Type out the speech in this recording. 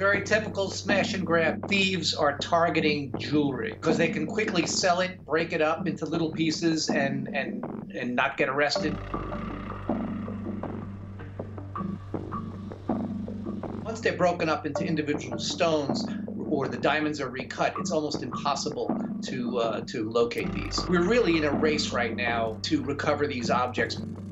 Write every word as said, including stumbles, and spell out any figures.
very typical smash and grab. Thieves are targeting jewelry because they can quickly sell it, break it up into little pieces, and, and, and not get arrested. Once they're broken up into individual stones or the diamonds are recut, it's almost impossible to, uh, to locate these. We're really in a race right now to recover these objects.